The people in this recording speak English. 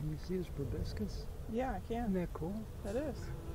Can you see his proboscis? Yeah, I can. Isn't that cool? That is.